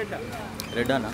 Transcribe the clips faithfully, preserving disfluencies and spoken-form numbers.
red అన్న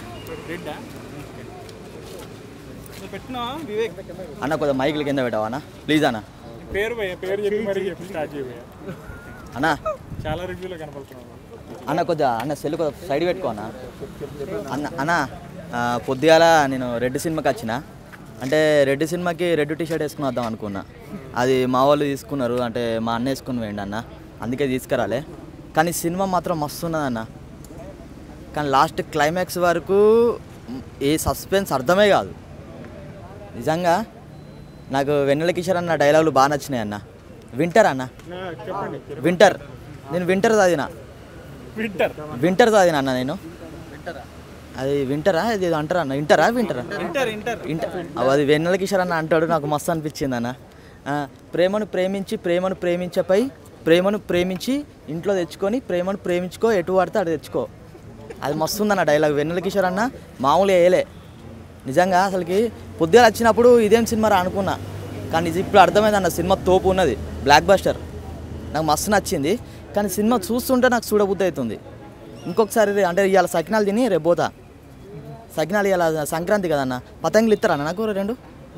అన్న కొద్దిగా మైకులు కింద పెట్టావా అన్న ప్లీజ్ అన్న పేరు పేరు చెప్పి మరి స్టార్ట్ చేయబోయా అన్న చాలా రివ్యూలో కనపడుతున్నావు అన్న కొద్దిగా అన్న సెల్ కొద్దిగా సైడ్ పెట్టుకో అన్న అన్న అన్న పొద్దుగాల నేను రెడ్ సినిమాకి వచ్చిన అంటే రెడ్ సినిమాకి రెడ్ టీ షర్ట్ వేసుకుని వద్దాం అనుకున్నా అది మా వాళ్ళు తీసుకున్నారు అంటే మా అన్న వేసుకుని వేయండి అన్న అందుకే తీసుకురాలే కానీ సినిమా మాత్రం మస్తు ఉన్నదన్న కానీ లాస్ట్ క్లైమాక్స్ వరకు ఏ సస్పెన్స్ అర్థమే కాదు నిజంగా నాకు వెన్నెల కిషోర్ అన్న డైలాగులు బాగా నచ్చినాయి అన్న వింటర్ అన్న వింటర్ నేను వింటర్ చదివిన వింటర్ వింటర్ చదివిన అన్న నేను అది వింటరా అది అంటారా అన్న ఇంటరా వింటరా ఇంటర్ అది వెన్నెల కిషోర్ అన్న అంటాడు నాకు మస్తు అనిపించింది అన్న ప్రేమను ప్రేమించి ప్రేమను ప్రేమించపై ప్రేమను ప్రేమించి ఇంట్లో తెచ్చుకొని ప్రేమను ప్రేమించుకో ఎటు పడితే అటు తెచ్చుకో అది మస్తు ఉందన్న డైలాగ్ వెన్నెల కిషోర్ అన్న మామూలుగా వేయలే నిజంగా అసలుకి పొద్దుగా వచ్చినప్పుడు ఇదేం సినిమా రా అనుకున్నా కానీ ఇది ఇప్పుడు అర్థమైంది అన్న సినిమా తోపు ఉన్నది బ్లాక్ బస్టర్ నాకు మస్తు నచ్చింది కానీ సినిమా చూస్తుంటే నాకు చూడబుద్ధి అవుతుంది ఇంకొకసారి అంటే ఇవాళ సకినాలు తిని రేపు పోతా సకినాలు ఇవాళ సంక్రాంతి కదన్న పతంగులు ఇస్తారా అన్న నాకు రెండు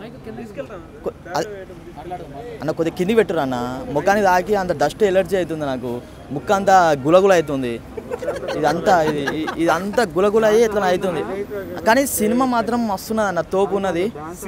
అన్న కొద్దిగా కింది పెట్టురు అన్న ముఖాన్ని తాకి అంత డస్ట్ ఎలర్జీ అవుతుంది నాకు ముక్క అంతా గులగుల అవుతుంది ఇదంతా ఇది ఇదంతా గులగుల అయ్యి ఇట్లా అవుతుంది కానీ సినిమా మాత్రం మస్తున్నది అన్న తోపు ఉన్నది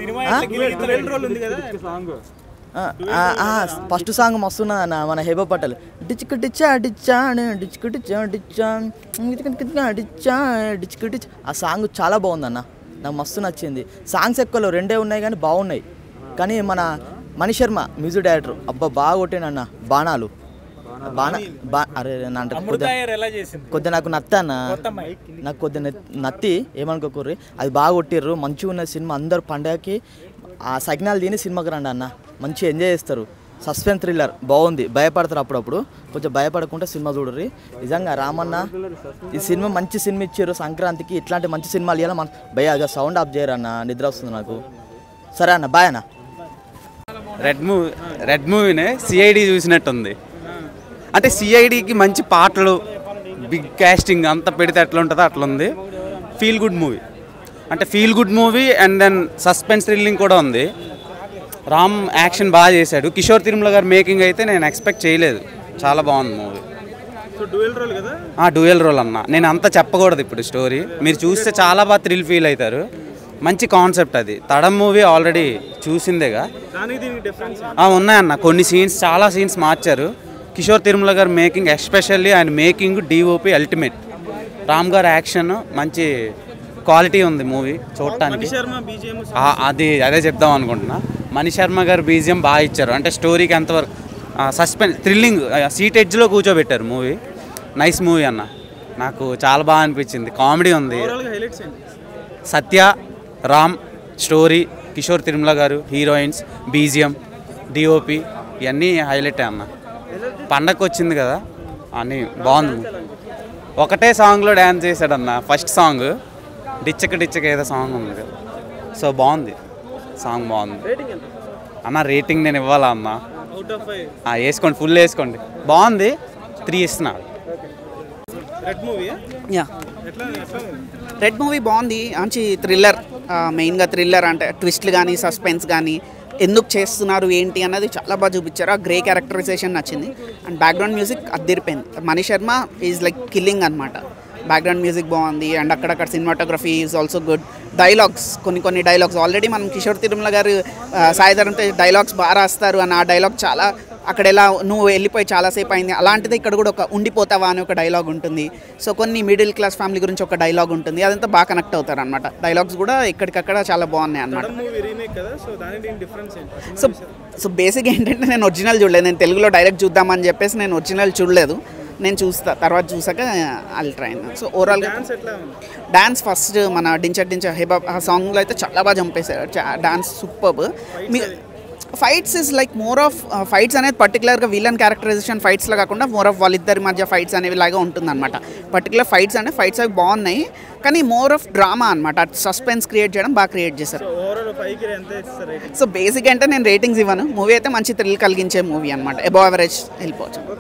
ఫస్ట్ సాంగ్ మస్తున్నది అన్న మన హేబా పటేల్ డిచ్కు డిచ్చా డిచ్చా డిచ్కు డిచ్చా డిచ్చా డిచ్చా డిచ్కు డిచ్ ఆ సాంగ్ చాలా బాగుంది అన్న నాకు మస్తు నచ్చింది సాంగ్స్ ఎక్కువ రెండే ఉన్నాయి కానీ బాగున్నాయి కానీ మన మణి శర్మ మ్యూజిక్ డైరెక్టర్ అబ్బా బాగా కొట్టానన్న బాణాలు బాణ బా అరే కొద్దిగా నాకు నత్త అన్న నాకు కొద్దిగా నత్తి ఏమనుకోకూర్రి అది బాగా కొట్టిర్రు మంచిగా ఉన్న సినిమా అందరు పండగకి ఆ సగ్నాలు తిని సినిమాకి రండి అన్న మంచిగా ఎంజాయ్ చేస్తారు సస్పెన్స్ థ్రిల్లర్ బాగుంది భయపడతారు అప్పుడప్పుడు కొంచెం భయపడకుండా సినిమా చూడరు నిజంగా రామన్న ఈ సినిమా మంచి సినిమా ఇచ్చారు సంక్రాంతికి ఇట్లాంటి మంచి సినిమాలు ఇవ్వాలి మన భయ సౌండ్ ఆఫ్ చేయరు అన్న నిద్ర వస్తుంది నాకు సరే అన్న బాయ్ అన్న రెడ్ మూవీ రెడ్ మూవీనే సిఐడి చూసినట్టుంది అంటే సిఐడికి మంచి పాటలు బిగ్ కాస్టింగ్ అంతా పెడితే ఎట్లా ఉంటుందో అట్లా ఉంది ఫీల్ గుడ్ మూవీ అంటే feel good movie and then suspense thrilling కూడా ఉంది రామ్ యాక్షన్ బాగా చేశాడు కిషోర్ తిరుమల గారు మేకింగ్ అయితే నేను ఎక్స్పెక్ట్ చేయలేదు చాలా బాగుంది మూవీ డ్యూయల్ రోల్ అన్న నేను అంతా చెప్పకూడదు ఇప్పుడు స్టోరీ మీరు చూస్తే చాలా బాగా థ్రిల్ ఫీల్ అవుతారు మంచి కాన్సెప్ట్ అది తడం మూవీ ఆల్రెడీ చూసిందేగా ఉన్నాయన్న కొన్ని సీన్స్ చాలా సీన్స్ మార్చారు కిషోర్ తిరుమల గారు మేకింగ్ ఎస్పెషల్లీ ఆయన మేకింగ్ డిఓపి అల్టిమేట్ రామ్ గారు యాక్షన్ మంచి క్వాలిటీ ఉంది మూవీ చూడటానికి అది అదే చెప్దాం అనుకుంటున్నా మణి శర్మ గారు బీజిఎం బాగా ఇచ్చారు అంటే స్టోరీకి ఎంతవరకు సస్పెన్స్ థ్రిల్లింగ్ సీట్ ఎడ్జ్లో కూర్చోబెట్టారు మూవీ నైస్ మూవీ అన్న నాకు చాలా బాగా అనిపించింది కామెడీ ఉంది సత్య రామ్ స్టోరీ కిషోర్ తిరుమల గారు హీరోయిన్స్ బీజిఎం డిఓపి ఇవన్నీ హైలైట్ అన్న పండగ వచ్చింది కదా అని బాగుంది ఒకటే సాంగ్లో డ్యాన్స్ చేశాడన్న ఫస్ట్ సాంగ్ డిచ్చక డిచ్చక ఏదో సాంగ్ ఉంది కదా సో బాగుంది సాంగ్ బాగుంది అన్న రేటింగ్ నేను ఇవ్వాలా అన్న వేసుకోండి ఫుల్ వేసుకోండి బాగుంది త్రీ ఇస్తున్నాడు రెడ్ మూవీ బాగుంది మంచి థ్రిల్లర్ మెయిన్గా థ్రిల్లర్ అంటే ట్విస్ట్లు కానీ సస్పెన్స్ కానీ ఎందుకు చేస్తున్నారు ఏంటి అన్నది చాలా బాగా చూపించారు ఆ గ్రే క్యారెక్టరైజేషన్ నచ్చింది అండ్ బ్యాక్గ్రౌండ్ మ్యూజిక్ అద్దరిపోయింది Mani Sharma is like killing అనమాట బ్యాక్గ్రౌండ్ మ్యూజిక్ బాగుంది అండ్ అక్కడక్కడ cinematography is also good dialogues కొన్ని కొన్ని డైలాగ్స్ ఆల్రెడీ మనం కిషోర్ తిరుమల గారు సాయిధరంతో డైలాగ్స్ బాగా రాస్తారు అని ఆ డైలాగ్ చాలా అక్కడ ఎలా నువ్వు వెళ్ళిపోయి చాలాసేపు అయింది అలాంటిది ఇక్కడ కూడా ఒక ఉండిపోతావా అని ఒక డైలాగ్ ఉంటుంది సో కొన్ని మిడిల్ క్లాస్ ఫ్యామిలీ గురించి ఒక డైలాగ్ ఉంటుంది అదంతా బాగా కనెక్ట్ అవుతారు అనమాట డైలాగ్స్ కూడా ఎక్కడికక్కడ చాలా బాగున్నాయి అనమాట సో సో బేసిక్ ఏంటంటే నేను ఒరిజినల్ చూడలేదు నేను తెలుగులో డైరెక్ట్ చూద్దామని చెప్పేసి నేను ఒరిజినల్ చూడలేదు నేను చూస్తా తర్వాత చూసాక అల్ ట్రైన్ సో ఓవరాల్గా డాన్స్ ఫస్ట్ మన డించర్ డించర్ హిప్ హాప్ ఆ సాంగ్లో అయితే చాలా బాగా చంపేశారు డాన్స్ సూపర్బ్ మీ fights is like more of fights అనేది పర్టికులర్గా విలన్ క్యారెక్టరైజేషన్ ఫైట్స్లో కాకుండా మోర్ ఆఫ్ వాళ్ళిద్దరి మధ్య ఫైట్స్ అనేవి లాగా ఉంటుందన్నమాట పర్టికులర్ ఫైట్స్ అంటే ఫైట్స్ అవి బాగున్నాయి కానీ మోర్ ఆఫ్ డ్రామా అనమాట సస్పెన్స్ క్రియేట్ చేయడం బాగా క్రియేట్ చేశారు సో బేసిక్ అంటే నేను రేటింగ్స్ ఇవ్వను మూవీ అయితే మంచి థ్రిల్ కలిగించే మూవీ అనమాట అబవ్ యావరేజ్ వెళ్ళిపోవచ్చు